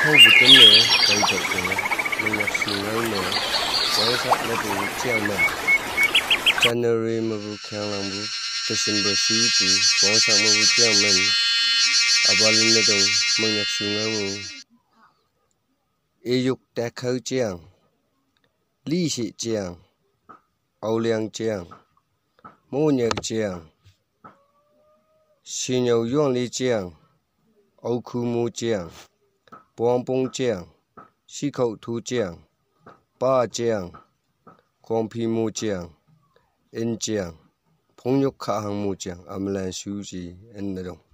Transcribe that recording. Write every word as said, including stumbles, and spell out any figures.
không bị tên nữa cây chọc của mình nhặt xuống ngay nữa quay sát nó bị treo mình January mà vụ khang làm vụ December suy tù quay sát mà vụ treo mình à bà lên nó đồng mình nhặt xuống ngay vụ yêu ta khâu treo lý sĩ treo âu liang treo mô nhật treo xin nhau yuan lý treo âu khu mô treo bong bong treo xí khẩu thu treo ba treo quang phi mô treo in treo phong nhục khả hàng mô treo âm lan suy gì in nó đồng